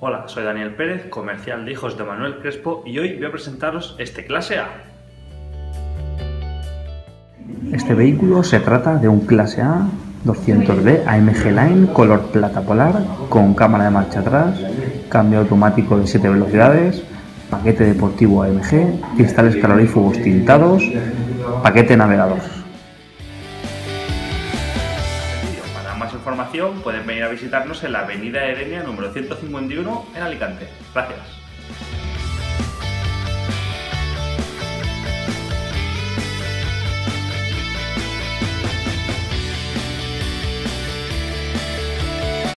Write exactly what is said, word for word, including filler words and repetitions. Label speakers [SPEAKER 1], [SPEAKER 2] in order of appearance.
[SPEAKER 1] Hola, soy Daniel Pérez, comercial de Hijos de Manuel Crespo, y hoy voy a presentaros este Clase A.
[SPEAKER 2] Este vehículo se trata de un Clase A doscientos D A M G Line color plata polar con cámara de marcha atrás, cambio automático de siete velocidades, paquete deportivo A M G, cristales calorífugos tintados, paquete navegador.
[SPEAKER 1] Para más información pueden venir a visitarnos en la avenida Erenia número ciento cincuenta y uno en Alicante. Gracias.